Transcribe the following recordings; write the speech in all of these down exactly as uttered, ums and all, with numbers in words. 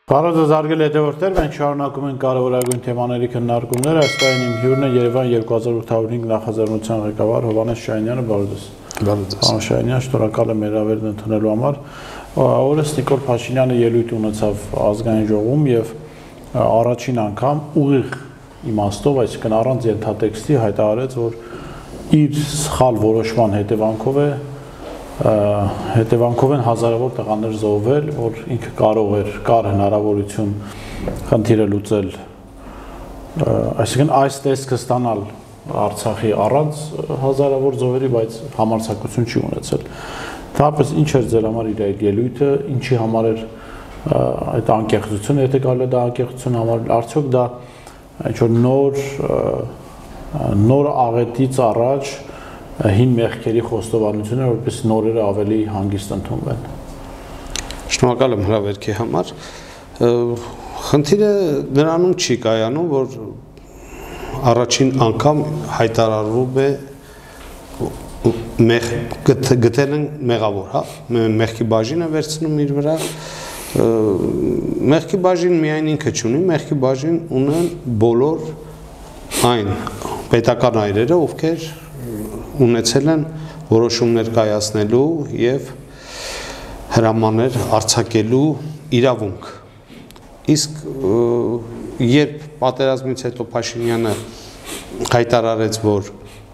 Բարոյ զարգել հետևորդներ, մենք շարունակում ենք կարևորագույն թեմաների քննարկումները, այս տարին իմ հյուրն է Երևան երկու հազար ութ նախաձեռնության ղեկավար Հովհաննես Շահինյանը, բարոյ ձեզ։ Պարոն Շահինյան, շնորհակալ եմ հրավերն ընդունելու համար։ Օրս Նիկոլ Փաշինյանը ելույթ ունեցավ ազգային ժողովում եւ առաջին անգամ ուղիղ իմաստով, այսինքն առանց ենթատեքստի հայտարարեց, որ իր սխալ որոշման հետևանքով է հետևանքով են հազարավոր տղաներ զոհվել, որ ինքը կարող էր, կար հնարավորություն խնդիրը լուծել, այսինքն այս տեսքը ստանալ Արցախի առանց հազարավոր զոհերի, բայց համարձակություն չի ունեցել։ Թափս ինչ էր ձեր համար իր այդ ելույթը, ինչի համար էր այդ անկեղծությունը, եթե կարելի է դա անկեղծություն համար, արդյոք դա ինչ-որ նոր նոր աղետից առաջ հին մեղքերի խոստովանությունը, որպես նորերը ավելի հանգիստ ընդունվեն։ Շնորհակալ եմ հրավերքի համար։ Խնդիրը նրանում չի կայանում, որ առաջին անգամ հայտարարվում է գտել են մեղավոր, հա, մեղքի բաժին է վերցնում իր վրա, մեղքի բաժին միայն ինքը չունի, մեղքի բաժին ունեն բոլոր այն պետական այրերը, ովքեր ունեցել են որոշումներ կայացնելու և հրամաններ արձակելու իրավունք։ Իսկ երբ պատերազմից հետո Փաշինյանը հայտարարեց, որ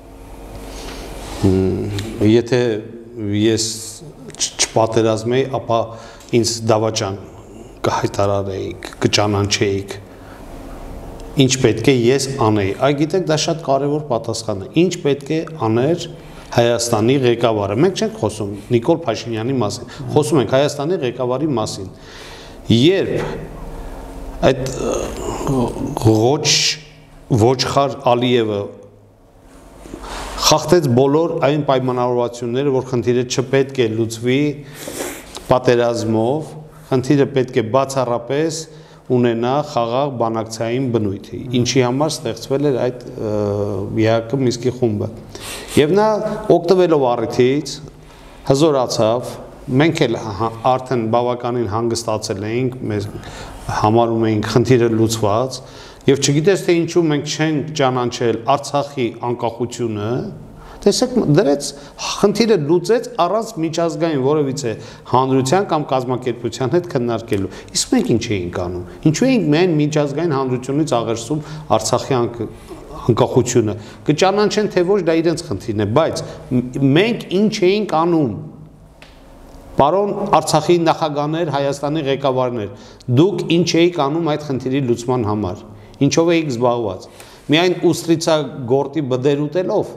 եթե ես չպատերազմեի, ապա ինձ դավաճան կհայտարարեիք, կճանաչեիք, ինչ պետք է ես անեի։ Այ գիտեք, դա շատ կարևոր պատասխան է։ Ինչ պետք է աներ Հայաստանի ղեկավարը։ Մենք չենք խոսում Նիկոլ Փաշինյանի մասին, խոսում ենք Հայաստանի ղեկավարի մասին։ Երբ այդ ոչխար Ալիևը խախտեց բոլոր այն պայմանավորվածությունները, որ խնդիրը չպետք է լուծվի պատերազմով, խնդիրը պետք է բացառապես ունենա խաղաղ բանակցային բնույթի, ինչի համար ստեղծվել էր այդ ԵԱՀԿ Մինսկի խումբը։ Եվ նա օգտվելով առիթից հզորացավ, մենք էլ արդեն բավականին հանգստացել էինք, մեր համարում էինք խնդիրը լուծված, եւ չգիտես թե ինչու մենք չենք ճանաչել Արցախի անկախությունը, տեսեք, դրեց խնդիրը լուծեց առանց միջազգային որևիցե հանրության կամ կազմակերպության հետ քննարկելու։ Իսկ մենք ինչ էինք անում։ Ինչու էինք միայն միջազգային հանրությունից աղերսում Արցախի անկախությունը։ Կճանաչեն թե ոչ, դա իրենց խնդիրն է, բայց մենք ինչ էինք անում։ Պարոն Արցախի նախագահներ, Հայաստանի ղեկավարներ, դուք ինչ էիք անում այդ խնդիրի լուծման համար։ Ինչով էիք զբաղված։ Միայն ուստրիցա գորտի բդեր ուտելով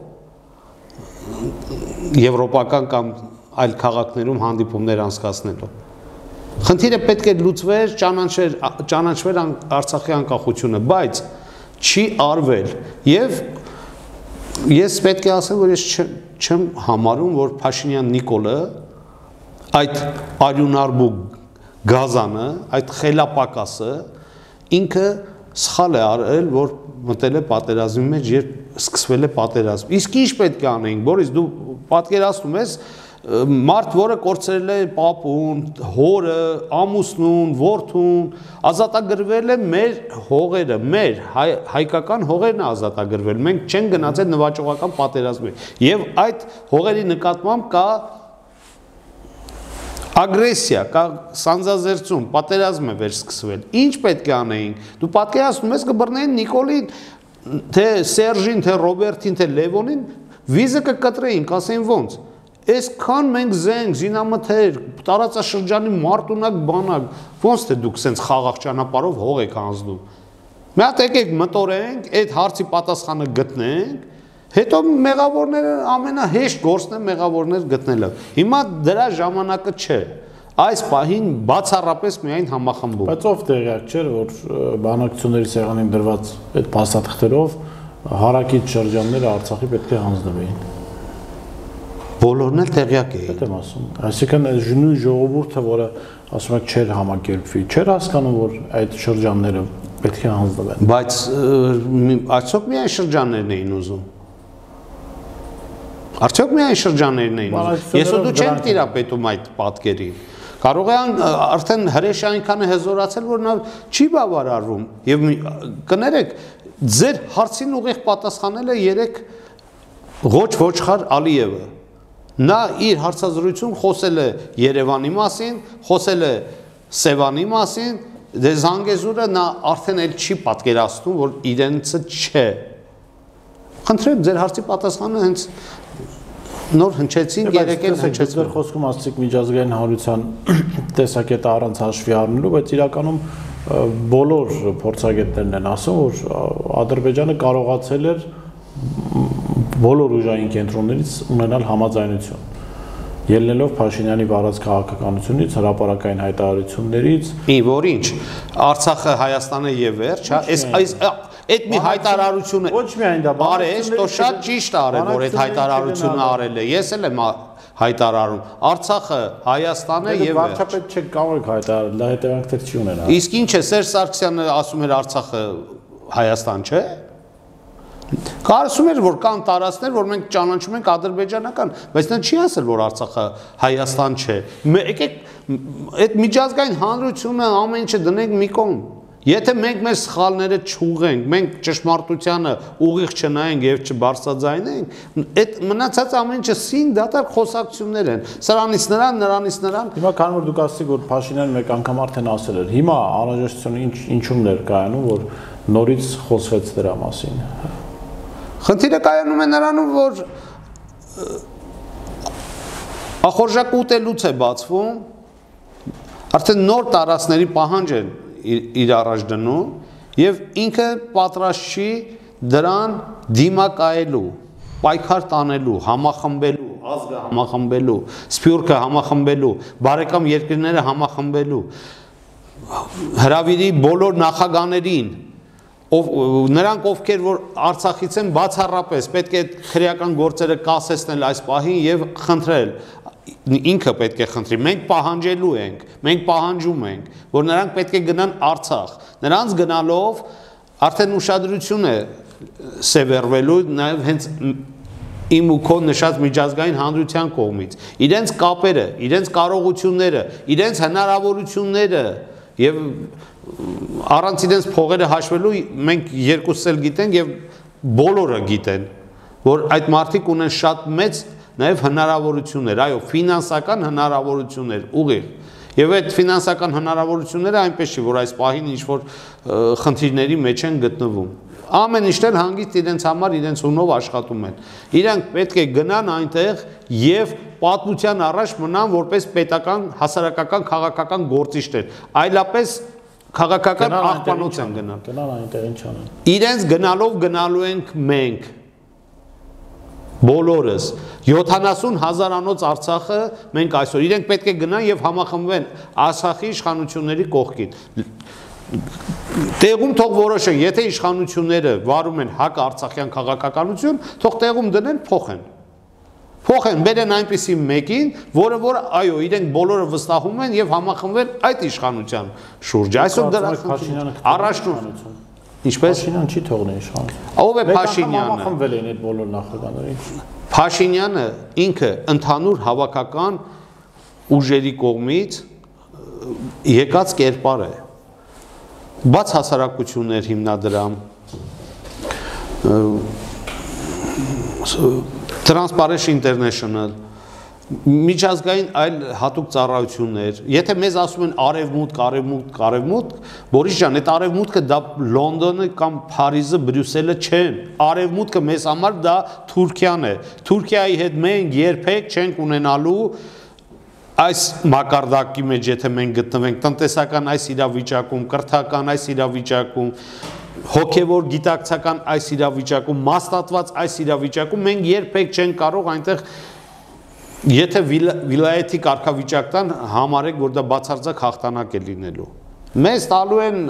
եվրոպական կամ այլ քաղաքներում հանդիպումներ անցկացնելով։ Խնդիրը պետք է լուծվեր, ճանաչվեր, ճանաչվեր Արցախի անկախությունը, բայց չի արվել։ Եվ ես պետք է ասեմ, որ ես չեմ համարում, որ Փաշինյան Նիկոլը այդ արյունարբու գազանը, այդ խելապակասը ինքը սխալ է արել, որ մտել է պատերազմի մեջ, երբ սկսվել է պատերազմ։ Իսկ ինչ պետք է անեինք, Բորիս, դու պատկերացնում ես, մարդ, որը կորցրել է պապուն, հորը, ամուսնուն, որդուն, ազատագրվել է մեր հողերը, մեր հայկական հողերն է ազատագրվել, մենք չենք գնացել նվաճողական պատերազմի։ Եվ այդ հողերի նկատմամբ կա ագրեսիա, կա սանձազերծում, պատերազմ է վերսկսվել։ Ինչ պետք է անեինք։ Դու պատկերացնում ես կբռնեին Նիկոլին, թե Սերժին, թե Ռոբերտին, թե Լևոնին, վիզը կկտրեին, կասեին ոնց։ Այսքան մենք զենք, զինամթեր, տարածաշրջանի մարտունակ բանակ, ոնց թե դուք սենց խաղաղ ճանապարհով հող եք անցնում։ Մի հատ եկեք մտորենք, այդ հարցի պատասխանը գտնենք, հետո մեղավորները ամենահեշտ գործն է մեղավորներ գտնելը։ Հիմա դրա ժամանակը չէ։ Այս պահին բացառապես միայն համախմբում։ Բայց ով տեղյակ չէր, որ բանակցությունների սեղանին դրված այդ փաստաթղթերով հարակից շրջանները Արցախի պետք է հանձնվեին։ Բոլորն էլ տեղյակ էին։ Դա եմ ասում։ Այսինքն նույն ժողովուրդը, որը ասում եք չէր համակերպվի, չէր հասկանում, որ այդ շրջանները պետք է հանձնվեն։ Բայց արդյոք միայն շրջաններն էին ուզում։ Արդյոք միայն շրջաններն էին ուզում։ Ես ու դու չենք տիրապետում այդ պատկերին։ Կարող է արդեն հրեշը այնքան է հզորացել, որ նա չի բավարարվում եւ կներեք ձեր հարցին ուղիղ պատասխանել է երեք Ղոչ Ոչխար Ալիևը նա իր հարցազրույցում խոսել է Երևանի մասին, խոսել է Սևանի մասին, դե Զանգեզուրը նա արդեն էլ չի պատկերացնում, որ իրենցը չէ։ Խնդրեմ ձեր հարցի պատասխանը հենց նոր հնչեցին, երեկել հնչեցին։ Ձեր խոսքում ասացիք միջազգային հանրության տեսակետը առանց հաշվի առնելու, բայց իրականում բոլոր փորձագետներն են ասում, որ Ադրբեջանը կարողացել էր բոլոր ուժային կենտրոններից ունենալ համաձայնություն։ Ելնելով Փաշինյանի վարած քաղաքականությունից, հրապարակային հայտարարություններից, որ ինչ, Արցախը Հայաստանը եւ վերջ, հա, այս այս այդ մի հայտարարությունը ոչ միայն դա, արեց, તો շատ ճիշտ արել, որ այդ հայտարարությունը արել է։ Ես էլ եմ հայտարարում, Արցախը Հայաստանը եւ վերջ։ Վարչապետ չեք կարող հայտարարել, դա հետևանքներ չի ունենա։ Իսկ ինչ է Սերժ Սարգսյանը ասում էր Արցախը Հայաստան չէ։ Կարծում էր, որ կան տարածքներ, որ մենք ճանաչում ենք ադրբեջանական, բայց նա չի ասել, որ Արցախը Հայաստան չէ։ Եկեք այդ միջազգային հանրությունը ամեն ինչը դնենք մի կողմ։ Եթե մենք մեր սխալները չուղենք, մենք ճշմարտությանը ուղիղ չնայենք եւ չբարձրաձայնենք, այդ մնացած ամեն ինչը սին դատարկ խոսակցություններ են։ Սրանից նրան, նրանից նրան։ Հիմա քանի որ դուք ասացիք, որ Փաշինյանը մեկ անգամ արդեն ասել էր, հիմա անհրաժեշտությունը ինչ ինչում ներկայանում, որ նորից խոսվեց դրա մասին։ Խնդիրը կայանում է նրանում, որ ախորժակ ուտելուց է բացվում, արդեն նոր տարածքների պահանջ են իր առաջ դնում եւ ինքը պատրաստ չի դրան դիմակայելու, պայքար տանելու, համախմբելու, ազգը համախմբելու, սփյուռքը համախմբելու, բարեկամ երկրները համախմբելու, հրավիրի բոլոր նախագաներին նրանք ովքեր որ Արցախից են բացառապես պետք է քրեական գործերը կասեցնել այս պահին եւ խնդրել ինքը պետք է խնդրի մենք պահանջելու ենք մենք պահանջում ենք որ նրանք պետք է գնան Արցախ նրանց գնալով արդեն ուշադրություն է սևեռվելու նաեւ հենց իմ ու քո նշած միջազգային հանրության կողմից իրենց կապերը իրենց կարողությունները իրենց հնարավորությունները եւ առանց իրենց փողերը հաշվելու մենք երկուսս էլ գիտենք եւ բոլորը գիտեն որ այդ մարդիկ ունեն շատ մեծ նաեւ հնարավորություններ այո ֆինանսական հնարավորություններ ուղիղ եւ այդ ֆինանսական հնարավորությունները այնպես չի որ այս պահին ինչ որ խնդիրների մեջ են գտնվում ամեն ինչն էլ հանգիստ իրենց համար իրենց ունով աշխատում են իրանք պետք է գնան այնտեղ եւ պատմության առաջ մնան որպես պետական հասարակական քաղաքական գործիչներ այլապես քաղաքական աղբանոց են գնալ գնան այնտեղ ինչ անեն իրենց գնալով գնալու ենք մենք բոլորս յոթանասուն հազարանոց Արցախը մենք այսօր իրենք պետք է գնան եւ համախմբվեն Արցախի իշխանությունների կողքին տեղում թող որոշեն եթե իշխանությունները վարում են հակ արցախյան քաղաքականություն թող տեղում դնեն փոխեն փոխեն բերեն այնպիսի մեկին որը որ այո իրենք բոլորը վստահում են եւ համախմբեն այդ իշխանության շուրջ այսօր դրա առաջնորդ ինչպես Փաշինյան չի թողնի իշխանություն ով է Փաշինյանը համախմբվել են այդ բոլոր նախագահները Փաշինյանը ինքը ընդհանուր հավաքական ուժերի կողմից եկած կերպար է բաց հասարակություններ հիմնադրամ Transparency International միջազգային այլ հատուկ ծառայություններ եթե մեզ ասում են արևմուտք արևմուտք արևմուտք Բորիս ջան այդ արևմուտքը դա Լոնդոնը կամ Փարիզը Բրյուսելը չեն արևմուտքը մեզ համար դա Թուրքիան է Թուրքիայի հետ մենք երբեք չենք ունենալու այս մակարդակի մեջ եթե մենք գտնվենք տնտեսական այս իրավիճակում կրթական այս իրավիճակում հոգևոր գիտակցական այս իրավիճակում մաստատված այս իրավիճակում մենք երբեք չենք կարող այնտեղ եթե վիլայեթի կարգավիճակ տան համարեք որ դա բացարձակ հաղթանակ է լինելու մեզ տալու են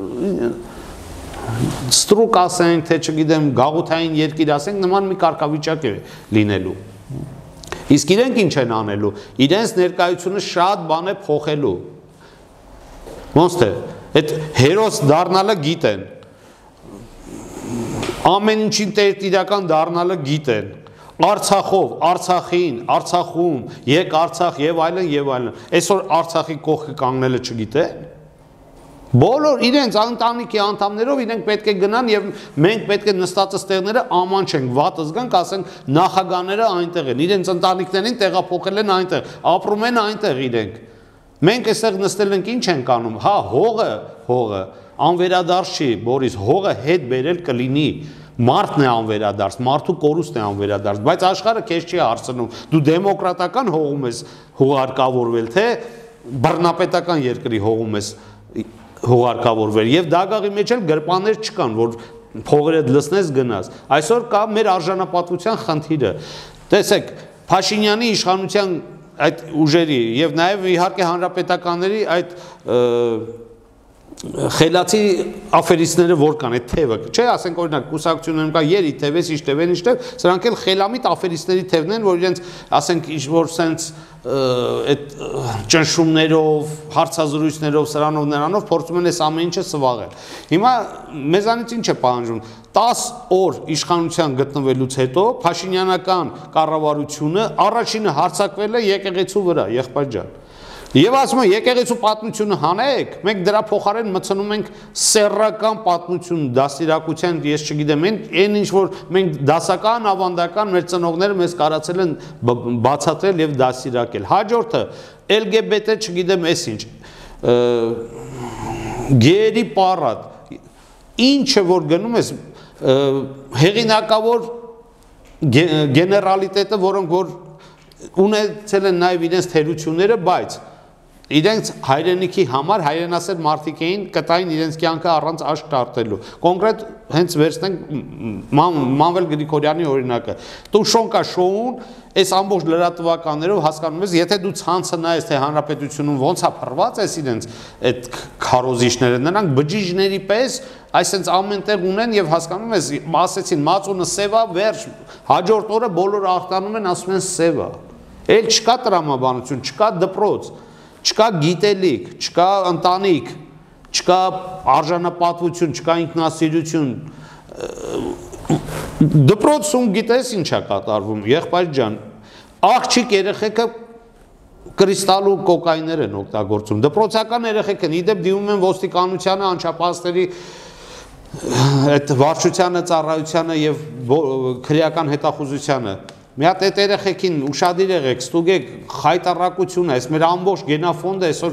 ստրուկ ասենք թե չգիտեմ գաղութային երկիր ասենք նման մի կարգավիճակ է լինելու իսկ իրենք ինչ են անելու իրենց ներկայությունը շատ բան է փոխելու ոնց թե այդ հերոս դառնալը գիտեն ամեն ինչին տերտիրական դառնալը գիտեն Արցախով, Արցախին, Արցախում, եկ Արցախ եւ այլն եւ այլն։ Այսօր Արցախի կողքը կանգնելը չգիտեն։ Բոլոր իրենց ընտանիքի անդամներով իրենք պետք է գնան եւ մենք պետք է նստած ստեղները աման չենք, վատ զգանք, ասենք նախագաները այնտեղ են, իրենց ընտանիքներին տեղափոխել են այնտեղ, ապրում են այնտեղ իրենք։ Մենք այստեղ նստել ենք ինչ ենք անում։ Հա, հողը, հողը անվերադարձ չի, Բորիս, հողը հետ բերել կլինի։ Մարդն է անվերադարձ, մարդու կորուստն է անվերադարձ, բայց աշխարհը քեզ չի հարցնում։ Դու դեմոկրատական հողում ես հողարկավորվել, թե բռնապետական երկրի հողում ես հողարկավորվել։ Եվ դագաղի մեջ էլ գրպաններ չկան, որ փողերդ լցնես գնաս։ Այսօր կա մեր արժանապատվության խնդիրը։ Տեսեք, Փաշինյանի իշխանության այդ ուժերի եւ նաեւ իհարկե հանրապետականների այդ խելացի աֆերիստները որ կան, այդ թևը, չէ, ասենք օրինակ կուսակցություններում կա Երի թև, ինչ թև են, ինչ թև, սրանք էլ խելամիտ աֆերիստների թևն են, որ իրենց, ասենք, ինչ որ սենց այդ ճնշումներով, հարցազրույցներով, սրանով, նրանով փորձում են այս ամեն ինչը սվաղել։ Հիմա մեզանից ինչ է պահանջում։ տասը օր իշխանության գտնվելուց հետո Փաշինյանական կառավարությունը առաջինը հարձակվել է եկեղեցու վրա, եղբայր ջան։ Եվ ասում եմ, եկեղեցու պատմությունը հանեք, մենք դրա փոխարեն մտցնում ենք սեռական պատմություն, դաստիարակության, ես չգիտեմ, այն ինչ որ մենք դասական, ավանդական մեր ծնողները մեզ կարացել են բացատրել եւ դաստիարակել։ Հաջորդը L G B T, չգիտեմ, էս ինչ։ Գերի պարատ։ Ինչը որ գնում ես հեղինակավոր գեներալիտետը, որոնք որ ունեցել են նաեւ իրենց թերությունները, բայց իրենց հայրենիքի համար հայրենասեր մարդիկ էին կտային իրենց կյանքը առանց աշկ տարտելու։ Կոնկրետ հենց վերցնենք Մանվել Գրիգորյանի օրինակը։ Տուշոնկա շոուն այս ամբողջ լրատվականներով հասկանում ես, եթե դու ցանցը նայես, թե հանրապետությունում ոնց է փռված էս իրենց այդ քարոզիչները, նրանք բջիջների պես այսպես ամենտեղ ունեն եւ հասկանում ես, ասեցին մածունը սևա, վերջ, հաջորդ օրը բոլորը ախտանում են, ասում են սևա։ Էլ չկա տրամաբանություն, չկա դպրոց, չկա գիտելիք, չկա ընտանիք, չկա արժանապատվություն, չկա ինքնասիրություն։ Դպրոցում գիտես ինչ է կատարվում, եղբայր ջան, աղջիկ երեխեքը կրիստալ ու կոկայներ են օգտագործում։ Դպրոցական երեխեքն իդեպ դիմում են ոստիկանությանը, անչափահասների այդ վարչությանը, ծառայությանը եւ քրեական հետախուզությանը։ Մի հատ այդ երեխեքին ուշադիր եղեք, ստուգեք խայտառակությունը, այս մեր ամբողջ գենաֆոնդը այսօր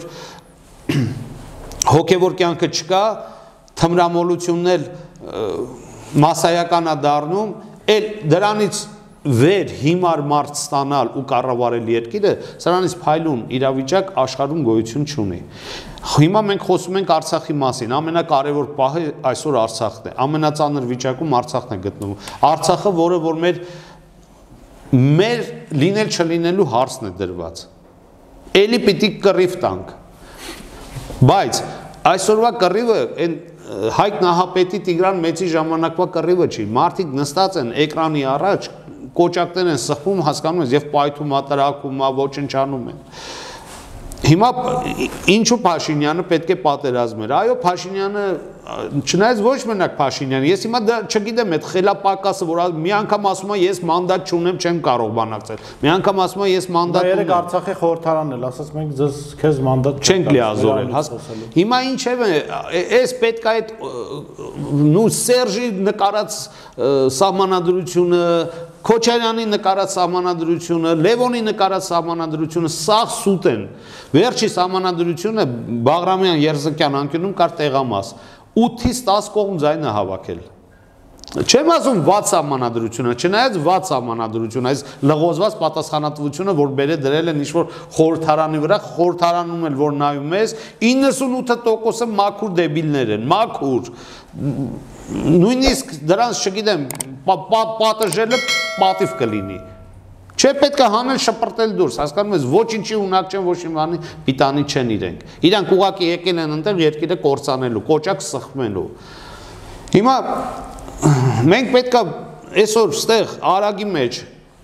հոգևոր կյանքը չկա, թմրամոլությունն էլ մասսայական է դառնում, էլ դրանից վեր հիմար մարդ ստանալ ու կառավարել երկիրը, սրանից փայլուն իրավիճակ աշխարհում գոյություն չունի։ Հիմա մենք խոսում ենք Արցախի մասին, ամենակարևոր պահը այսօր Արցախն է, ամենածանր վիճակում Արցախն է գտնվում։ Արցախը, որը որ մեր մեր լինել չլինելու հարցն է դրված։ Էլի պիտի կռիվ տանք։ Բայց այսօրվա կռիվը այն Հայկ Նահապետի Տիգրան Մեծի ժամանակվա կռիվը չի։ Մարդիկ նստած են էկրանի առաջ, կոճակներ են սխվում, հասկանում ես, եւ պայթում, ատարակում, ոչնչանում են։ Հիմա ինչու Փաշինյանը պետք է պատերազմեր։ Այո, Փաշինյանը, չնայած ոչ մենակ Փաշինյանը, ես հիմա դա չգիտեմ, այդ խելապակասը, որ մի անգամ ասում է ես մանդատ չունեմ, չեմ կարող բանակցել։ Մի անգամ ասում է ես մանդատ ունեմ։ Երեք Արցախի խորհրդարանն էլ ասաց մենք ձեզ քեզ մանդատ չենք լիազորել։ Հիմա ինչև է, այս պետք է այդ նու Սերժի նկարած սահմանադրությունը, Քոչարյանի նկարած սահմանադրությունը, Լևոնի նկարած սահմանադրությունը սաղ սուտ են։ Վերջի սահմանադրությունը Բաղրամյան Երզկյան անկյունում կար տեղամաս, ութից տասը կողմ ձայնը հավաքել։ Չեմ ասում վատ սահմանադրությունը, չնայած վատ սահմանադրությունը, այս լղոզված պատասխանատվությունը, որ բերե դրել են ինչ-որ խորհրդարանի վրա, խորհրդարանում էլ որ նայում ես, իննսունութ տոկոսը մաքուր դեբիլներ են, մաքուր։ Նույնիսկ դրանց չգիտեմ, պատժելը պատիվ կլինի։ Չէ պետք է հանել շպրտել դուրս, հասկանում ես, ոչինչի ունակ չեն, ոչ մի բանի պիտանի չեն իրենք։ Իրանք ուղղակի եկել են ընտեղ երկիրը կործանելու, կոճակ սխմելու։ Հիմա մենք պետք է այսօր ստեղ Արագի մեջ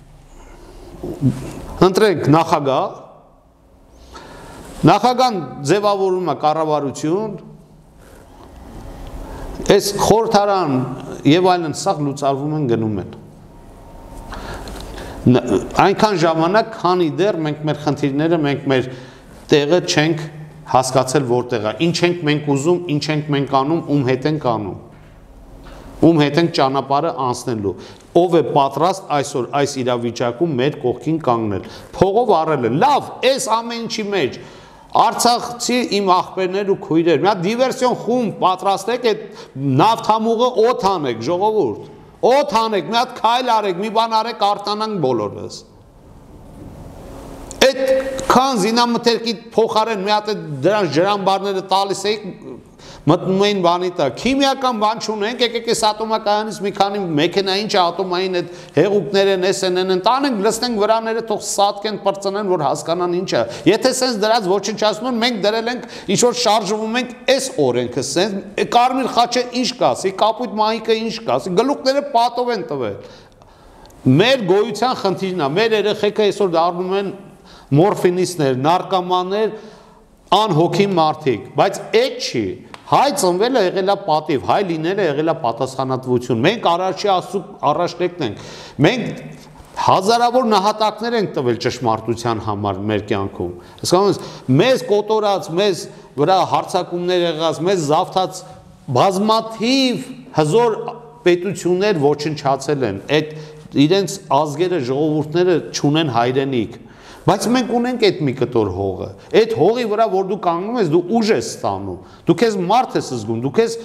ընտրենք նախագահ, նախագահն ձևավորում է կառավարություն, այս խորհրդարան եւ այլն սաղ լուծարվում են գնում են։ Այնքան ժամանակ, քանի դեռ մենք մեր խնդիրները, մենք մեր տեղը չենք հասկացել որտեղ է, ինչ ենք մենք ուզում, ինչ ենք մենք անում, ում հետ ենք անում, ում հետ ենք ճանապարհը անցնելու, ով է պատրաստ այսօր այս իրավիճակում մեր կողքին կանգնել, փողով առել է, լավ, այս ամեն ինչի մեջ Արցախցի իմ աղբերներ ու քույրեր, մի հատ դիվերսիոն խումբ պատրաստեք, այդ նավթամուղը օդ անեք, ժողովուրդ, օդ անեք, մի հատ քայլ արեք, մի բան արեք, արտանանք բոլորս։ Այդ քան զինամթերքի փոխարեն մի հատ դրանց ջրամբարները տալիս էիք, մտնում էին բանի տակ, քիմիական բան չունենք, եկեք այս ատոմակայանից մի քանի մեքենա ինչ է ատոմային այդ հեղուկները են, էս են, են տանենք, լցնենք վրաները, թող սատկեն, պրծնեն, որ հասկանան ինչ է։ Եթե սենց դրած ոչնչացնում են, մենք դրել ենք, ինչ որ շարժվում ենք այս օրենքը, սենց կարմիր խաչը ինչ կասի, կապույտ մահիկը ինչ կասի, գլուխները պատով են տվել։ Մեր գոյության խնդիրն է, մեր երեխեքը այսօր դառնում են մորֆինիստներ, նարկոմաններ, անհոգի մարդիկ, բայց այդ չի։ Հայ ծնվել է եղել է պատիվ, հայ լինելը եղել է պատասխանատվություն։ Մենք առաջի Աստծո առաջնեկն ենք։ Մենք հազարավոր նահատակներ ենք տվել ճշմարտության համար մեր կյանքում։ Հասկանում ես, մեզ կոտորած, մեզ վրա հարձակումներ եղած, մեզ զավթած բազմաթիվ հզոր պետություններ ոչնչացել են։ Այդ իրենց ազգերը, ժողովուրդները չունեն հայրենիք։ Բայց մենք ունենք այդ մի կտոր հողը, այդ հողի վրա, որ դու կանգնում ես, դու ուժ ես ստանում, դու քեզ մարդ ես զգում, դու քեզ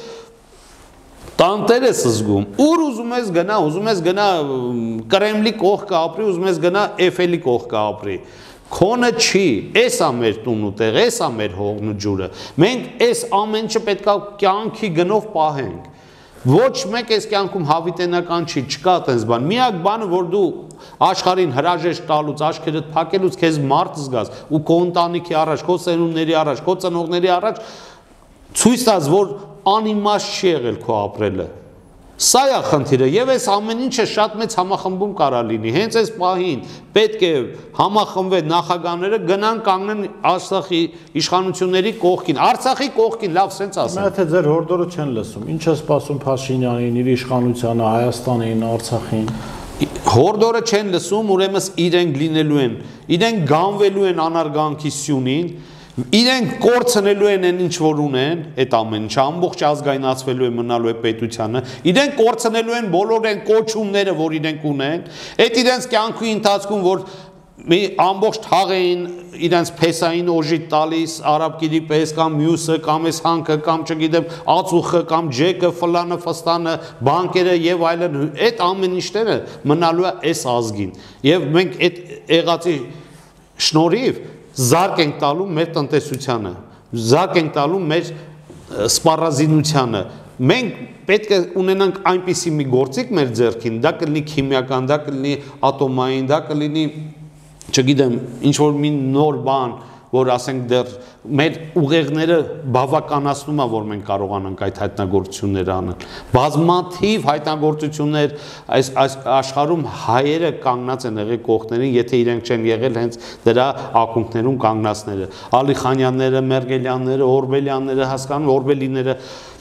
տանտեր ես զգում, ուր ուզում ես գնա, ուզում ես գնա Կրեմլի կողքը ապրի, ուզում ես գնա Էֆելի կողքը ապրի, քոնը չի, էս է մեր տուն ու տեղ, էս է մեր հողն ու ջուրը, մենք այս ամեն ինչը պետք է կյանքի գնով պահենք, ոչ մեկ այս կյանքում հավիտենական չի, չկա այդպես բան, միակ բանը, որ դու աշխարհին հրաժեշտ տալուց, աչքերդ փակելուց քեզ մարդ զգաս ու քո ընտանիքի առաջ, քո սերունդների առաջ, քո ծնողների առաջ ցույց տաս, որ անիմաստ չի եղել քո ապրելը։ Սա է խնդիրը եւ այս ամեն ինչը շատ մեծ համախմբում կարա լինի։ Հենց այս պահին պետք է համախմբվեն նախագահները գնան կանգնեն Արցախի իշխանությունների կողքին, Արցախի կողքին, լավ սենց ասեմ։ Եթե ձեր հորդորը չեն լսում, ինչ է սպասում Փաշինյանին, իր իշխանությանը, Հայաստանին, Արցախին։ Հորդորը չեն լսում, ուրեմն իրենք լինելու են, իրենք գանվելու են անարգանքի սյունին, իրենք կորցնելու են այն ինչ որ ունեն, այդ ամեն ինչը ամբողջ ազգայնացվելու է մնալու է պետությանը, իրենք կորցնելու են բոլոր այն կոչումները, որ իրենք ունեն, այդ իրենց կյանքի ընթացքում, որ մի ամբողջ թաղ էին իրենց փեսային օժի տալիս, արաբկիրի պես կամ մյուսը, կամ այս հանքը, կամ չգիտեմ, ածուխը, կամ ջեկը, ֆլանը, ֆստանը, բանկերը եւ այլն, այդ ամեն ինչները մնալու է այս ազգին։ Եվ մենք այդ եղածի շնորհիվ զարկ ենք տալու մեր տնտեսությանը, զարկ ենք տալու մեր սպառազինությանը։ Մենք պետք է ունենանք այնպիսի մի գործիք մեր ձեռքին, դա կլինի քիմիական, դա կլինի ատոմային, դա կլինի, չգիտեմ, ինչ որ մի նոր բան, որ ասենք դեռ մեր ուղեղները բավականացնում է, որ մենք կարողանանք այդ հայտնագործությունները անել։ Բազմաթիվ հայտնագործություններ այս աշխարհում հայերը կանգնած են եղել կողքներին, եթե իրենք չեն եղել հենց դրա ակունքներում կանգնածները։ Ալիխանյանները, Մերգելյանները, Օրբելյանները, հասկանում, Օրբելիները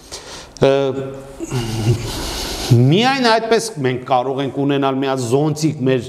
միայն այդպես մենք կարող ենք ունենալ մի հատ զոնտիկ մեր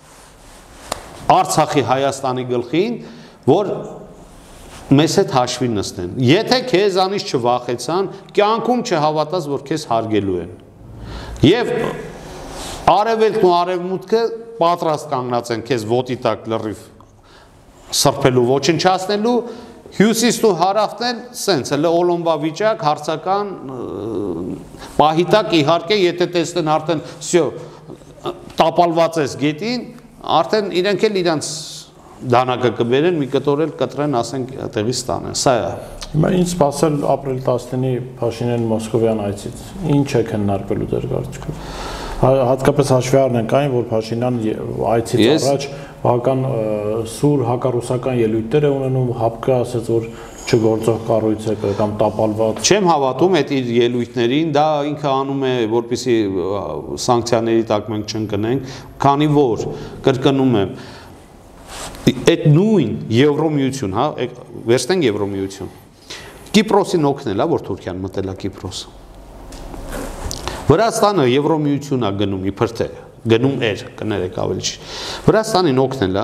Արցախի Հայաստանի գլխին, որ մեզ հետ հաշվի նստեն։ Եթե քեզանից չվախեցան, կյանքում չհավատաս, որ քեզ հարգելու են։ Եվ արևելքն ու արևմուտքը պատրաստ կանգնած են քեզ ոտի տակ լրիվ սրբելու, ոչնչացնելու, հյուսիսն ու հարավն էլ սենց, հələ օլոմբա վիճակ, հարցական պահիտակ իհարկե, եթե տեսնեն արդեն всё տապալված ես գետին, արդեն իրենք էլ իրանց դանակը կբերեն, մի կտորել կտրեն, ասենք տեղի ստանեն, սա է։ Հիմա ինչ սպասել ապրիլ տասնինի Փաշինյան Մոսկովյան այցից, ինչ է քննարկվելու դեր կարծիքով։ Հատկապես հաշվի առնենք այն, որ Փաշինյան այցից առաջ բավական սուր հակառուսական ելույթներ է ունենում, հապկը ասաց, որ չգործող կառույց է կամ տապալված։ Չեմ հավատում այդ իր ելույթներին, դա ինքը անում է, որպեսզի սանկցիաների տակ մենք չընկնենք, քանի որ կրկնում եմ, այդ նույն Եվրոմիություն, հա, վերցնենք Եվրոմիություն։ Կիպրոսին օգնել է, որ Թուրքիան մտել է Կիպրոս։ Վրաստանը Եվրոմիություն է գնում իբր թե, գնում էր, կներեք ավելի ճիշտ։ Վրաստանին օգնել է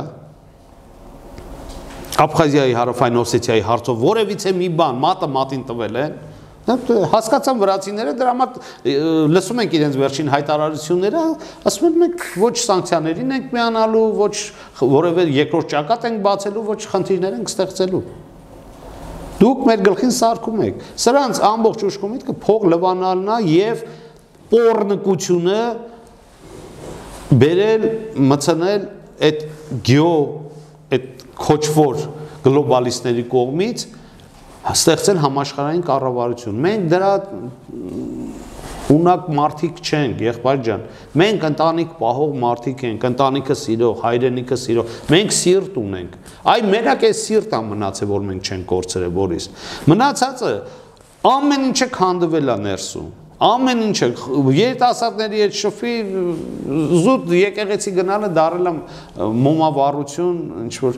Աբխազիայի, Հարավային Օսեթիայի հարցով որևիցե մի բան մատը մատին տվել են, հասկացան վրացիները, դրա համար լսում ենք իրենց վերջին հայտարարությունները, ասում են մենք ոչ սանկցիաներին ենք միանալու, ոչ որևէ երկրորդ ճակատ ենք բացելու, ոչ խնդիրներ ենք ստեղծելու։ Դուք մեր գլխին սարքում եք։ Սրանց ամբողջ ուշքու միտքը փող լվանալն է եւ պոռնկությունը բերել, մցնել այդ գյո այդ քոչվոր գլոբալիստների կողմից ստեղծել համաշխարհային կառավարություն։ Մենք դրա ունակ մարդիկ չենք, եղբայր ջան։ Մենք ընտանիք պահող մարդիկ ենք, ընտանիքը սիրող, հայրենիքը սիրող։ Մենք սիրտ ունենք։ Այ մենակ այս սիրտը մնացել, որ մենք չենք կորցրել, Բորիս։ Մնացածը ամեն ինչը քանդվել է ներսում։ Ամեն ինչը երիտասարդների հետ շփի զուտ եկեղեցի գնալը դարել է մոմավառություն, ինչ որ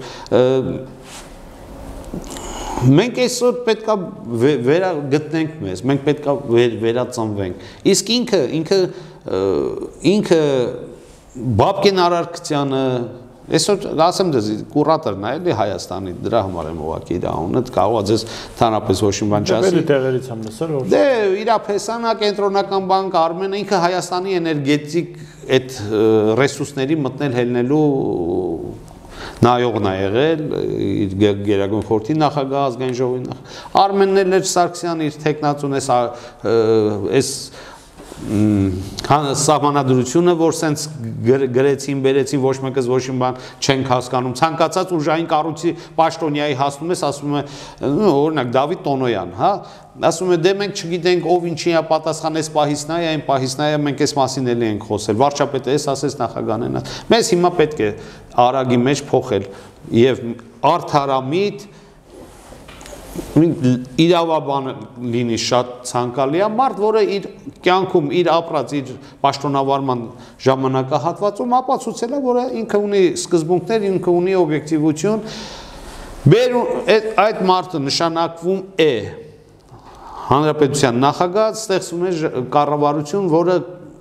մենք այսօր պետք է վերագտնենք մեզ, մենք պետք է վերածնվենք։ Իսկ ինքը ինքը ինքը Բաբկին Արարքցյանը այսօր ասեմ դες կուրատորն է էլի Հայաստանի դրա համար եմ ուղղակի իր անունը կարող է ձեզ թանրապես ոչ մի բան չասի։ Դե տեղերից եմ լսել որ Դե իր Փեսանա կենտրոնական բանկ Արմենը ինքը Հայաստանի էներգետիկ այդ ռեսուրսների մտնել հելնելու նայողն է եղել իր Գերագույն խորհրդի նախագահ ազգային ժողովի Արմենն էլ Սարգսյանը իր տեխնացուն էս էս սահմանադրությունը, որ սենց գրեցին, բերեցին, ոչ մեկս ոչ մի բան չենք հասկանում, ցանկացած ուժային կառույցի պաշտոնյայի հասնում ես, ասում է, օրինակ Դավիթ Տոնոյան, հա, ասում է դե մենք չգիտենք ով ինչի է պատասխան, այս պահիսն է, այն պահիսն է, մենք այս մասին էլի ենք խոսել, վարչապետը էս ասես նախագահն են, մեզ հիմա պետք է արագի մեջ փոխել եւ արդարամիտ իրավաբան լինի շատ ցանկալի է մարդ, որը իր կյանքում իր ապրած իր պաշտոնավարման ժամանակահատվածում ապացուցել է, որ ինքը ունի սկզբունքներ, ինքը ունի օբյեկտիվություն, այդ մարդը նշանակվում է հանրապետության նախագահ, ստեղծում է կառավարություն, որը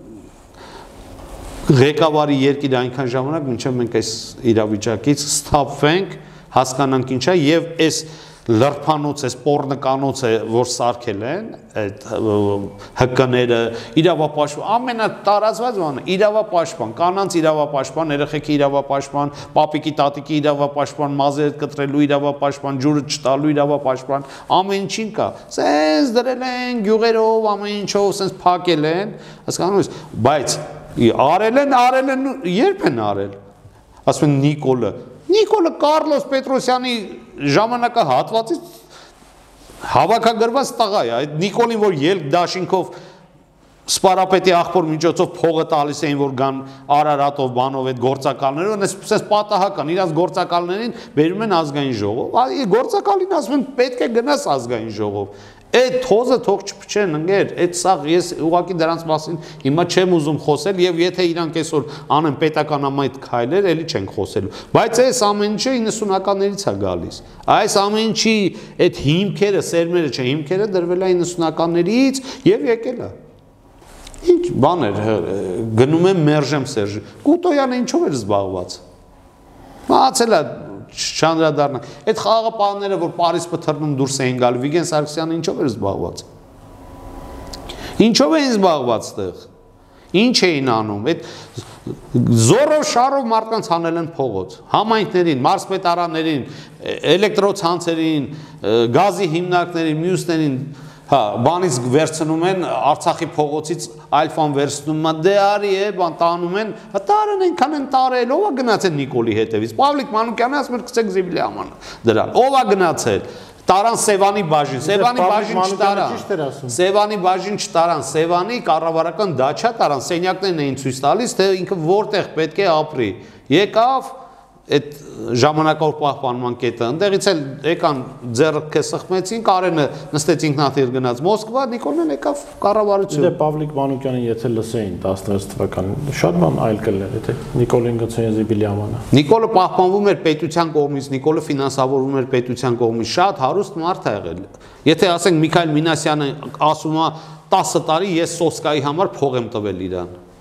ղեկավարի երկիր այնքան ժամանակ, մինչև մենք այս իրավիճակից սթափվենք, հասկանանք ինչ է եւ այս լրփանոց է, սպորնկանոց է, որ սարքել են այդ հկները, իրավապաշտպան, ամենատարածված բանը, իրավապաշտպան, կանանց իրավապաշտպան, երեխեքի իրավապաշտպան, պապիկի տատիկի իրավապաշտպան, մազերը կտրելու իրավապաշտպան, ջուրը չտալու իրավապաշտպան, ամեն ինչին կա։ Սենց դրել են գյուղերով, ամեն ինչով սենց փակել են, հասկանում ես, բայց արել են, արել են, երբ են արել։ Ասում են Նիկոլը Նիկոլը Կարլոս Պետրոսյանի ժամանակահատվածից հավաքագրված տղա է, այդ Նիկոլին, որ ելք դաշինքով սպարապետի աղբոր միջոցով փողը տալիս էին, որ գան Արարատով, բանով այդ գործակալներով, այսպես պատահական, իրաց գործակալներին բերում են ազգային ժողով, գործակալին ասում են պետք է գնաս ազգային ժողով, այդ թոզը թող չփչեն ընկեր, այդ սաղ ես ուղղակի դրանց մասին հիմա չեմ ուզում խոսել եւ եթե իրանք այսօր անեն պետականամայտ քայլեր, էլի չենք խոսելու, բայց այս ամեն ինչը իննսունականներից է գալիս, այս ամեն ինչի այդ հիմքերը, սերմերը չէ, հիմքերը դրվել է իննսունականներից եւ եկել է։ Ինչ բաներ գնում եմ մերժեմ Սերժի։ Կուտոյանը ինչով էր զբաղված։ Մահացել է չանդրադառնանք։ Այդ խաղաղապահները, որ Պարիզ պթռնում դուրս էին գալու, Վիգեն Սարգսյանը ինչով էր զբաղված։ Ինչով էին զբաղված այդտեղ։ Ինչ էին անում։ Այդ զորով շարով մարդկանց հանել են փողոց։ Համայնքներին, մարզպետարաններին, էլեկտրոցանցերին, գազի հիմնարկներին, մյուսներին Հա, բանից վերցնում են Արցախի փողոցից Ալֆան վերցնում են, դե արի է, բան տանում են, տարեն այնքան են տարել, ով է գնացել Նիկոլի հետևից։ Պավլիկ Մանուկյանը ասում էր գցեք Զիբիլյաման դրան։ Ով է գնացել։ Տարան Սևանի բաժին, Սևանի բաժին չտարան։ Սևանի բաժին չտարան, Սևանի կառավարական դաչա տարան, սենյակներն էին ցույց տալիս, թե ինքը որտեղ պետք է ապրի։ Եկավ այդ ժամանակավոր պահպանման կետը, ընդեղից էլ եկան ձեռքը սխմեցին, Կարենը նստեց ինքնաթիռ գնաց Մոսկվա, Նիկոլն եկավ կառավարություն։ Դե Պավլիկ Մանուկյանին եթե լսեին տասնվեց թվականին, շատ բան այլ կլներ, եթե Նիկոլին գցեին Զիբիլյամանը։ Նիկոլը պահպանվում էր պետության կողմից, Նիկոլը ֆինանսավորվում էր պետության կողմից, շատ հարուստ մարդ է եղել։ Եթե ասենք Միքայել Մինասյանը ասում է տասը տարի ես Սոսկայի համար փող եմ տվել իրան։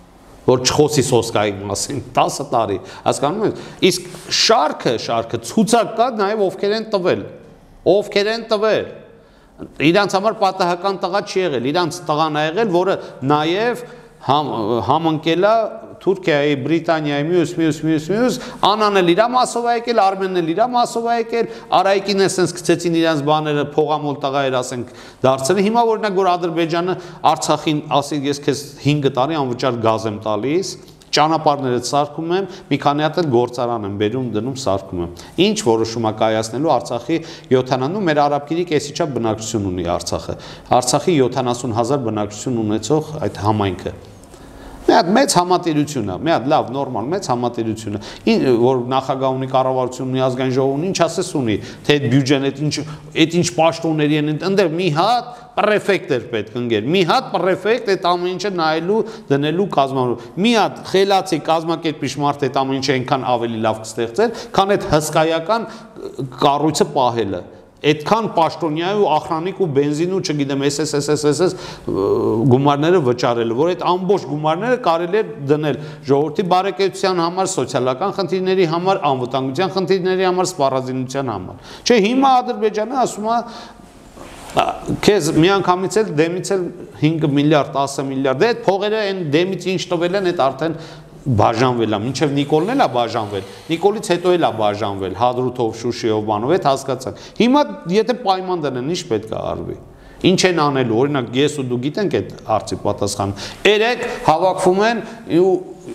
որ չխոսի սոսկայի մասին, տասը տարի, հասկանում եք։ Իսկ շարքը, շարքը ցուցակ կա նաև ովքեր են տվել, ովքեր են տվել։ Իրանց համար պատահական տղա չի եղել, իրանց տղան ա եղել, որը նաև համ, համընկել է Թուրքիայի, Բրիտանիայի, մյուս, մյուս, մյուս, մյուս, Անան էլ իրա մասով ա եկել, Արմենն էլ իրա մասով ա եկել, Արայիկին էլ սենց գցեցին իրանց բաները, փողամոլ տղա էր, ասենք, դարձել։ Հիմա օրինակ որ Ադրբեջանը Արցախին ասի ես քեզ հինգ տարի անվճար գազ եմ տալիս, ճանապարհները սարքում եմ, մի քանի հատ էլ գործարան եմ բերում, դնում, սարքում եմ։ Ինչ որոշում ա կայացնելու Արցախի յոթանասուն, մեր արաբկիրի կեսիչափ բնակչություն ունի Արցախը։ Արցախի յոթանասուն հազար բնակչություն ունեցող այդ համայնքը։ Մի հատ մեծ համատիրություն է, մի հատ լավ, նորմալ, մեծ համատիրություն է, որ նախագահ ունի, կառավարություն ունի, ազգային ժողով ունի, ինչ ասես ունի, թե այդ բյուջեն, այդ ինչ, այդ ինչ պաշտոնների են, ընդեր մի հատ պրեֆեկտ էր պետք ընկեր, մի հատ պրեֆեկտ այդ ամեն ինչը նայելու, դնելու, կազմավորելու, մի հատ խելացի կազմակերպիչ մարդ այդ ամեն ինչը այնքան ավելի լավ կստեղծեր, քան այդ հսկայական կառույցը պահելը։ Այդքան պաշտոնյա ու ախրանիկ ու բենզին ու չգիտեմ էս էս էս էս էս գումարները վճարելու, որ այդ ամբողջ գումարները կարելի է դնել ժողովրդի բարեկեցության համար, սոցիալական խնդիրների համար, անվտանգության խնդիրների համար, սպառազինության համար։ Չէ, հիմա Ադրբեջանը ասում է քեզ միանգամից էլ դեմից էլ հինգ միլիարդ, տասը միլիարդ, դե այդ փողերը այն դեմից ինչ տվել են, այդ արդեն բաժանվել է, մինչև Նիկոլն էլ է բաժանվել, Նիկոլից հետո էլ է բաժանվել, Հադրութով, Շուշիով, բանով, այդ հասկացանք։ Հիմա եթե պայման դնեն, ինչ պետք է արվի։ Ինչ են անելու, օրինակ ես ու դու գիտենք այդ հարցի պատասխանը։ Երեք հավաքվում են ու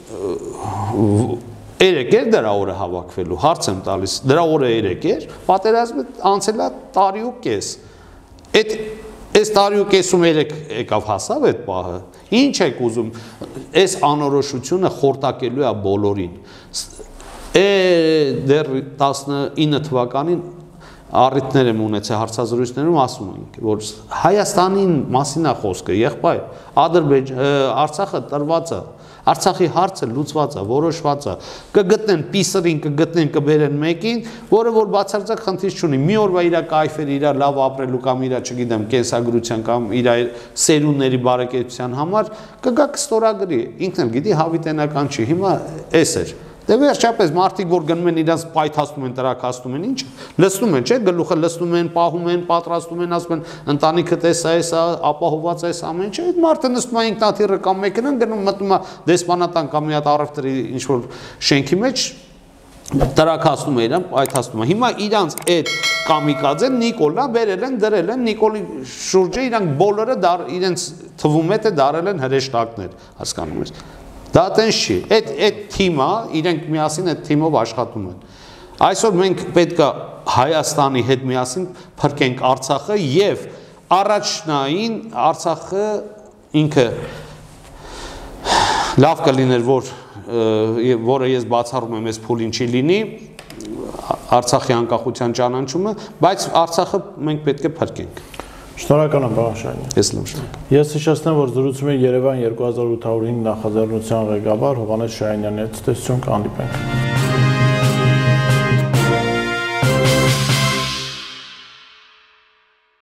երեք էր դրա օրը հավաքվելու, հարց եմ տալիս, դրա օրը երեք էր, պատերազմը անցել է տարի ու կես։ Այդ Այս տարի ու կեսում երեք եկավ հասավ այդ պահը, ինչ եք ուզում, այս անորոշությունը խորտակելու է բոլորին, դեռ տասնինը թվականին առիթներ եմ ունեցել հարցազրույցներում ասում ենք, որ Հայաստանին մասին է խոսքը, եղբայր, Արցախը տրված է, Արցախի հարցը լուծված է, որոշված է, կգտնեն պիսրին, կգտնեն, կբերեն մեկին, որը որ բացարձակ խնդիր չունի, մի օրվա իրա կայֆեր, իրա լավ ապրելու կամ իրա, չգիտեմ, կենսագրության կամ իրա սերունդների բարեկեցության համար, կգա կստորագրի, ինքն էլ գիտի հավիտենական չի, հիմա էս էր։ Դե վերջապես մարդիկ որ գնում են իրանց պայթացնում են, տրակացնում են, ինչ լցնում են, չէ, գլուխը լցնում են, պահում են, պատրաստում են, ասում են ընտանիքը տեսա էսա, ապահոված է էս ամեն ինչ, այդ մարդը նստում է ինքնաթիռը կամ մեքենան գնում մտնում է դեսպանատան կամ մի հատ առևտրի ինչ որ շենքի մեջ տրակացնում է իրան, պայթացնում է։ Հիմա իրանց այդ կամիկաձեն Նիկոլնա բերել են, դրել են, Նիկոլի շուրջը իրանք բոլորը իրենց թվում է թե դարել են հրեշտակներ, հասկանում ես։ Դա տենց չի, այդ թիմը, իրենք միասին այդ թիմով աշխատում են։ Այսօր մենք պետք է Հայաստանի հետ միասին փրկենք Արցախը և առաջնային Արցախը ինքը լավ կլիներ, որը ես բացառում եմ ես փուլին չի լինի, Արցախի անկախության ճանաչումը, բայց Արցախը մենք պետք է փրկենք։ Շնորհակալ եմ, պարոն Շահինյան։ Ես լավ։ Ես հիշեցնեմ, որ զրուցում եմ Երևան երկու հազար ութ հարյուր հինգ նախաձեռնության ղեկավար Հովհաննես Շահինյանի հետ, տեսություն կհանդիպենք։